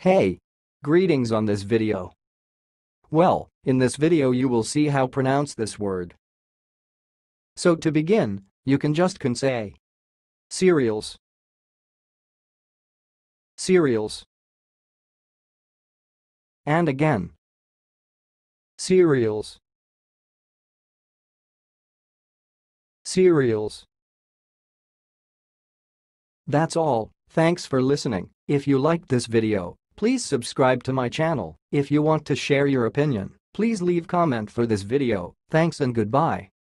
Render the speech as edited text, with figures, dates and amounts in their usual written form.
Hey! Greetings on this video. Well, in this video you will see how pronounce this word. So to begin, you can say cereals, cereals, and again cereals, cereals. That's all. Thanks for listening. If you liked this video, please subscribe to my channel. If you want to share your opinion, please leave comment for this video. Thanks and goodbye.